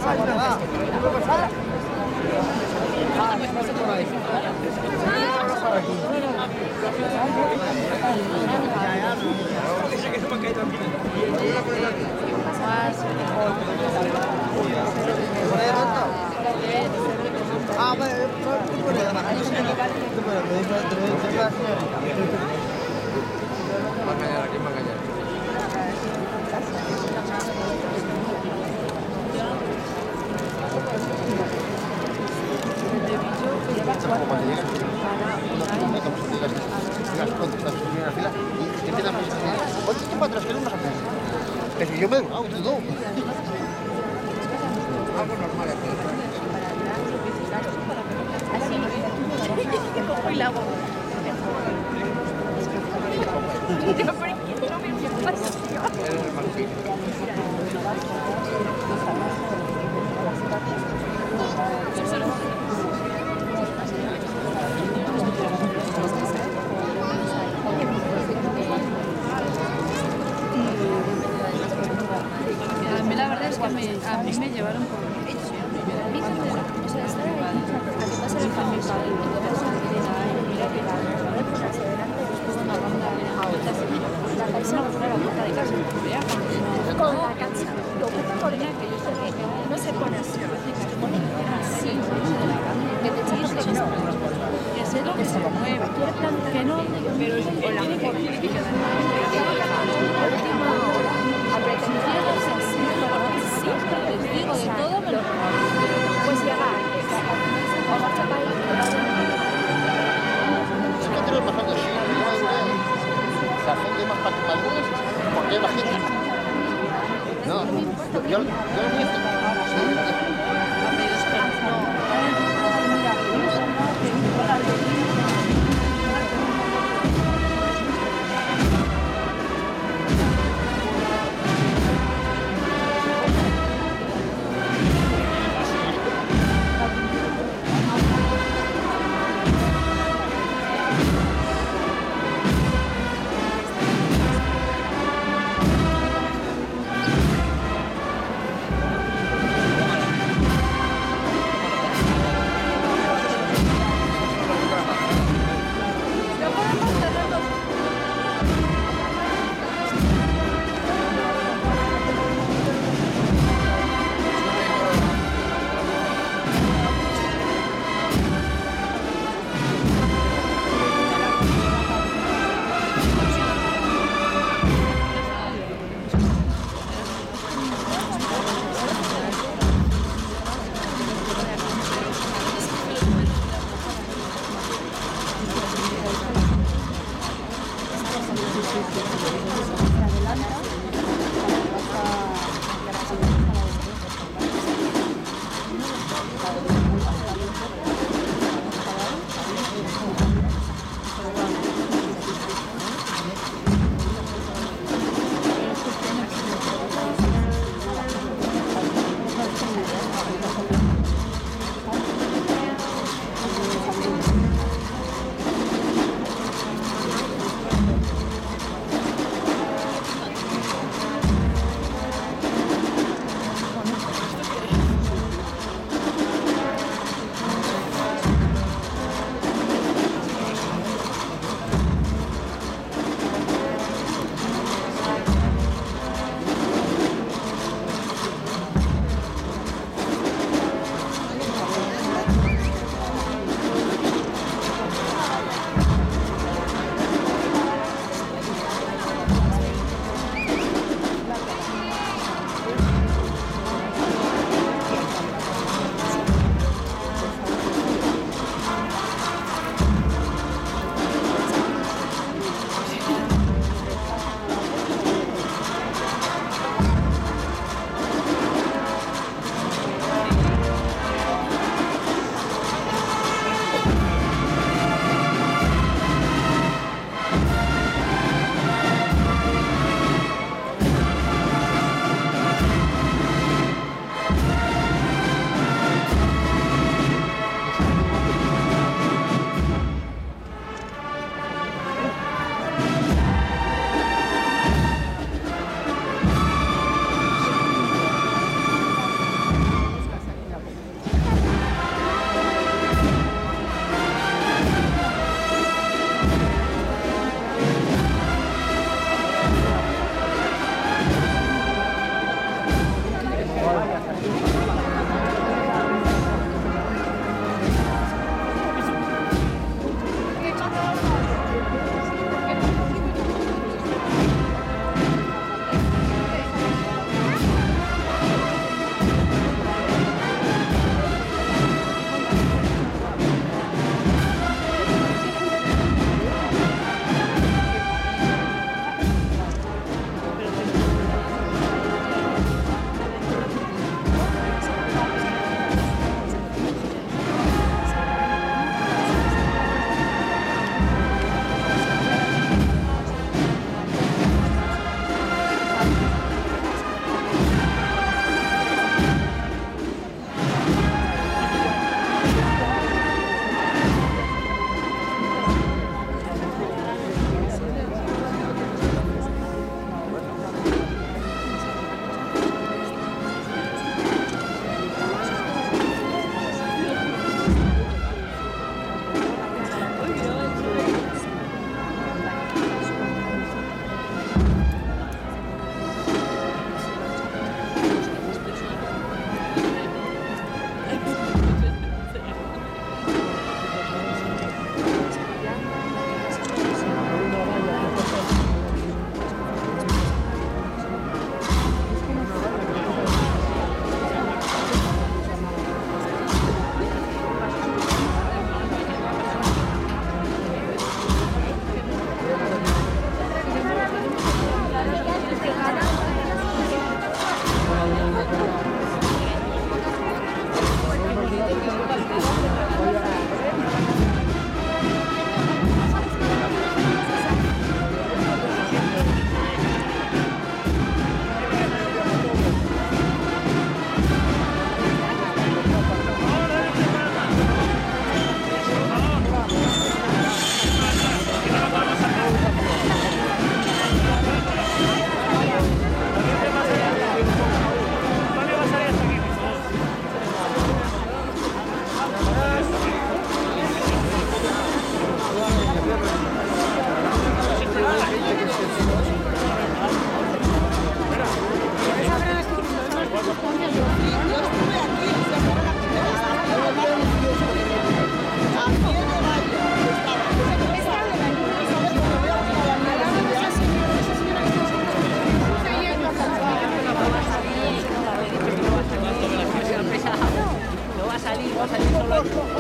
Yo me he durado, todo. Algo normal aquí. Así, que cojo y la hago. Yo, ¿por qué no me pasa? Eres el marfil. A mí la verdad es que a mí me llevaron por con la cancha. Lo que pasa es que no se pone así, se pone así. Que te echas que no. que sé lo que se mueve, que no, pero es con la gente que tiene que quedar A pretensiones así, sí, les digo de todo, me lo pues llega antes. O vas a país. Es que tenemos bastante así, la gente más patrimonial, porque la gente... No, yo lo he visto. Adiós.